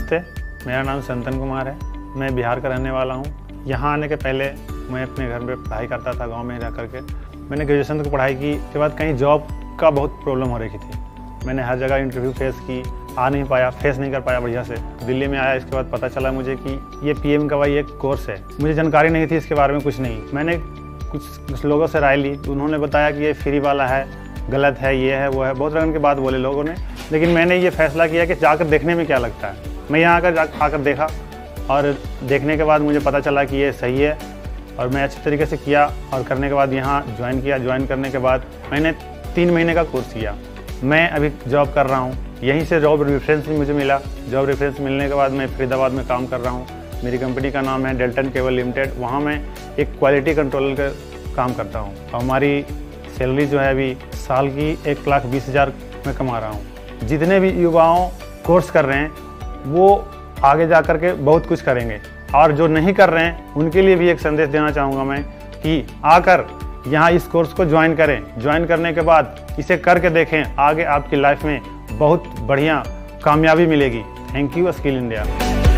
नमस्ते, मेरा नाम संतन कुमार है। मैं बिहार का रहने वाला हूँ। यहाँ आने के पहले मैं अपने घर में पढ़ाई करता था, गांव में रह करके। मैंने ग्रेजुएशन तक पढ़ाई की के बाद कहीं जॉब का बहुत प्रॉब्लम हो रही थी। मैंने हर जगह इंटरव्यू फेस की, आ नहीं पाया, फेस नहीं कर पाया बढ़िया से। दिल्ली में आया, इसके बाद पता चला मुझे कि ये PMKY एक कोर्स है। मुझे जानकारी नहीं थी इसके बारे में, कुछ नहीं। मैंने कुछ लोगों से राय ली, उन्होंने बताया कि ये फ्री वाला है, गलत है, ये है, वो है, बहुत रंग की बात बोले लोगों ने। लेकिन मैंने ये फैसला किया कि जाकर देखने में क्या लगता है। मैं यहाँ आकर देखा और देखने के बाद मुझे पता चला कि ये सही है और मैं अच्छे तरीके से किया। और करने के बाद यहाँ ज्वाइन किया। ज्वाइन करने के बाद मैंने 3 महीने का कोर्स किया। मैं अभी जॉब कर रहा हूँ, यहीं से जॉब रेफरेंस भी मुझे मिला। जॉब रेफरेंस मिलने के बाद मैं फरीदाबाद में काम कर रहा हूँ। मेरी कंपनी का नाम है डेल्टन केबल लिमिटेड। वहाँ मैं एक क्वालिटी कंट्रोलर का काम करता हूँ। हमारी सैलरी जो है अभी साल की 1,20,000 में कमा रहा हूँ। जितने भी युवाओं कोर्स कर रहे हैं वो आगे जा कर के बहुत कुछ करेंगे, और जो नहीं कर रहे हैं उनके लिए भी एक संदेश देना चाहूँगा मैं कि आकर यहाँ इस कोर्स को ज्वाइन करें। ज्वाइन करने के बाद इसे करके देखें, आगे आपकी लाइफ में बहुत बढ़िया कामयाबी मिलेगी। Thank you skill India.